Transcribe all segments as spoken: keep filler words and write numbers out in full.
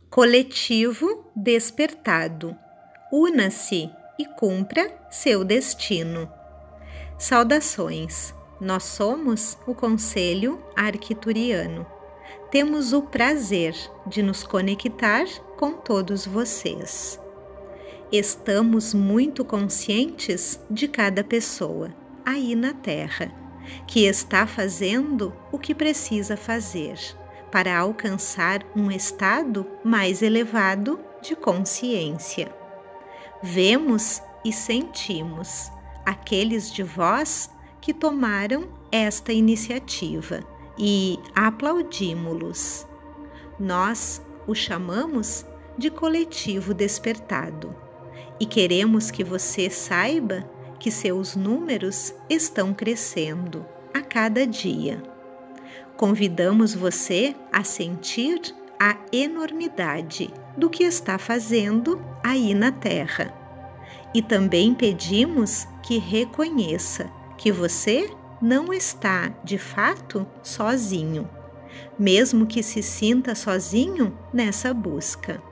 Coletivo despertado. Una-se e cumpra seu destino. Saudações. Nós somos o Conselho Arcturiano. Temos o prazer de nos conectar com todos vocês. Estamos muito conscientes de cada pessoa aí na Terra, que está fazendo o que precisa fazer para alcançar um estado mais elevado de consciência. Vemos e sentimos aqueles de vós que tomaram esta iniciativa e aplaudimos-los. Nós o chamamos de coletivo despertado e queremos que você saiba que seus números estão crescendo a cada dia. Convidamos você a sentir a enormidade do que está fazendo aí na Terra. E também pedimos que reconheça que você não está, de fato, sozinho, mesmo que se sinta sozinho nessa busca.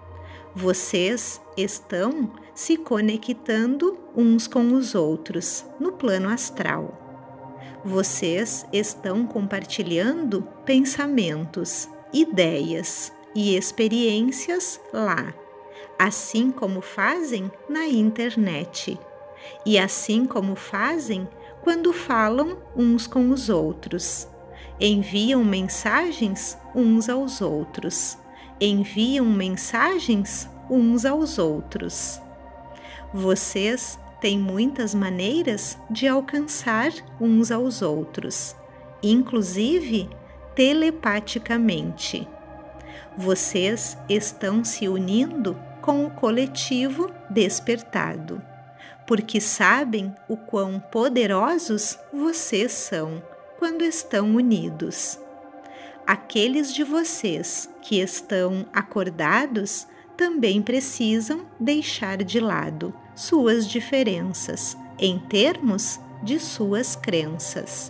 Vocês estão se conectando uns com os outros no plano astral. Vocês estão compartilhando pensamentos, ideias e experiências lá, assim como fazem na internet, e assim como fazem quando falam uns com os outros. Enviam mensagens uns aos outros, enviam mensagens uns aos outros. Vocês têm muitas maneiras de alcançar uns aos outros, inclusive telepaticamente. Vocês estão se unindo com o coletivo despertado, porque sabem o quão poderosos vocês são quando estão unidos. Aqueles de vocês que estão acordados também precisam deixar de lado suas diferenças em termos de suas crenças.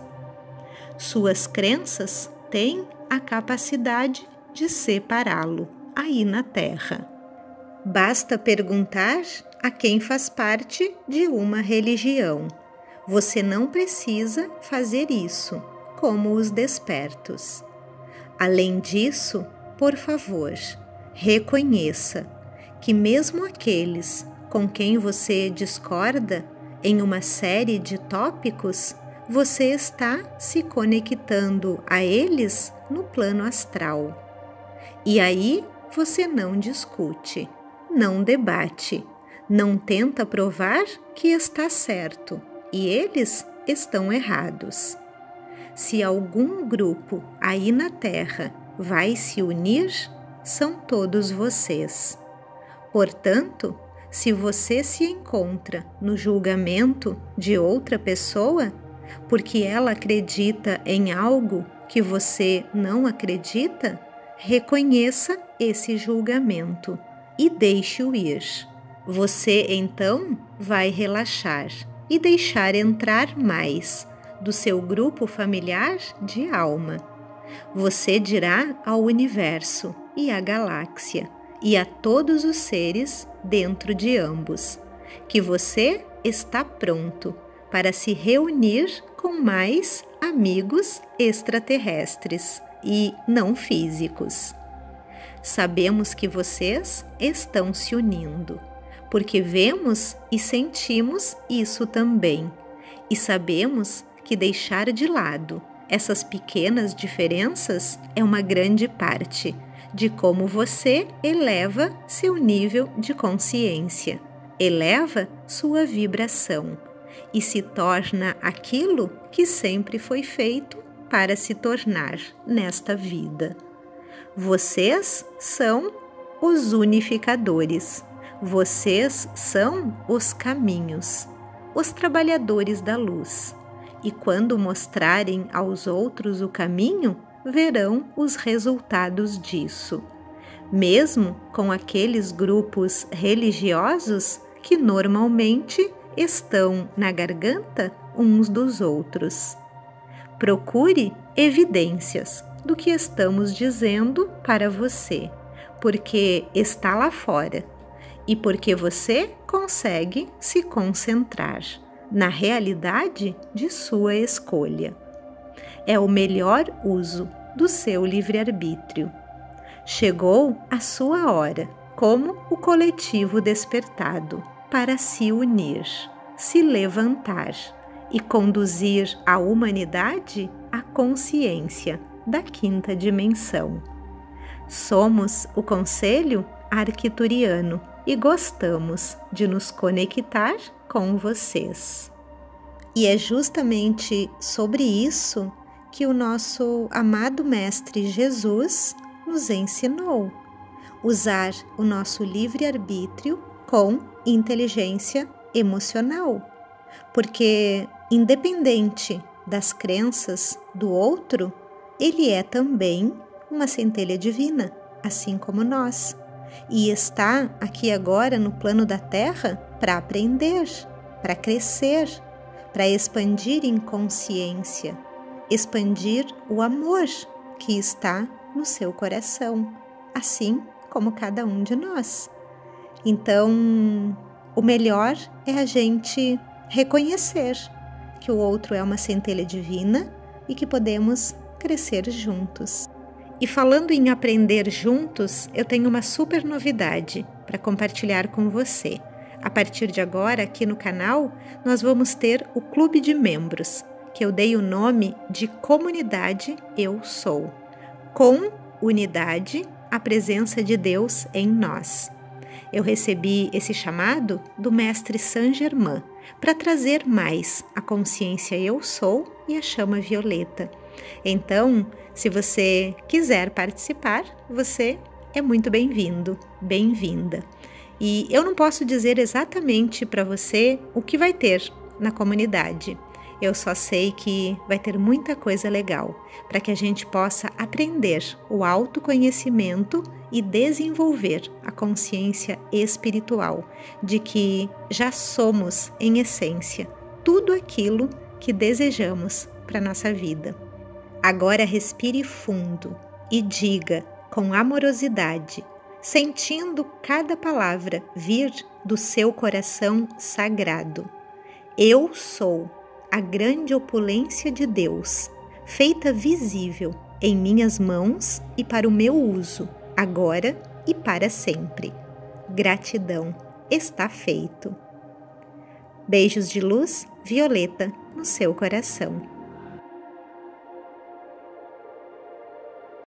Suas crenças têm a capacidade de separá-lo aí na Terra. Basta perguntar a quem faz parte de uma religião. Você não precisa fazer isso, como os despertos. Além disso, por favor, reconheça que mesmo aqueles com quem você discorda em uma série de tópicos, você está se conectando a eles no plano astral. E aí você não discute, não debate, não tenta provar que está certo e eles estão errados. Se algum grupo aí na Terra vai se unir, são todos vocês. Portanto, se você se encontra no julgamento de outra pessoa, porque ela acredita em algo que você não acredita, reconheça esse julgamento e deixe-o ir. Você então vai relaxar e deixar entrar mais do seu grupo familiar de alma. Você dirá ao universo e à galáxia e a todos os seres dentro de ambos que você está pronto para se reunir com mais amigos extraterrestres e não físicos. Sabemos que vocês estão se unindo, porque vemos e sentimos isso também, e sabemos que deixar de lado essas pequenas diferenças é uma grande parte de como você eleva seu nível de consciência, eleva sua vibração e se torna aquilo que sempre foi feito para se tornar nesta vida. Vocês são os unificadores, vocês são os caminhos, os trabalhadores da luz. E quando mostrarem aos outros o caminho, verão os resultados disso. Mesmo com aqueles grupos religiosos que normalmente estão na garganta uns dos outros. Procure evidências do que estamos dizendo para você, porque está lá fora e porque você consegue se concentrar na realidade de sua escolha. É o melhor uso do seu livre-arbítrio. Chegou a sua hora, como o coletivo despertado, para se unir, se levantar e conduzir a humanidade à consciência da quinta dimensão. Somos o Conselho Arcturiano e gostamos de nos conectar com vocês. E é justamente sobre isso que o nosso amado Mestre Jesus nos ensinou. Usar o nosso livre-arbítrio com inteligência emocional. Porque, independente das crenças do outro, ele é também uma centelha divina, assim como nós. E está aqui agora no plano da Terra para aprender, para crescer, para expandir em consciência, expandir o amor que está no seu coração, assim como cada um de nós. Então, o melhor é a gente reconhecer que o outro é uma centelha divina e que podemos crescer juntos. E falando em aprender juntos, eu tenho uma super novidade para compartilhar com você. A partir de agora, aqui no canal, nós vamos ter o Clube de Membros, que eu dei o nome de Comunidade Eu Sou. Com unidade, a presença de Deus em nós. Eu recebi esse chamado do Mestre Saint Germain para trazer mais a consciência Eu Sou e a chama violeta. Então, se você quiser participar, você é muito bem-vindo, bem-vinda. E eu não posso dizer exatamente para você o que vai ter na comunidade. Eu só sei que vai ter muita coisa legal para que a gente possa aprender o autoconhecimento e desenvolver a consciência espiritual de que já somos, em essência, tudo aquilo que desejamos para a nossa vida. Agora respire fundo e diga com amorosidade, sentindo cada palavra vir do seu coração sagrado: eu sou a grande opulência de Deus, feita visível em minhas mãos e para o meu uso, agora e para sempre. Gratidão, está feito. Beijos de luz, Violeta, no seu coração.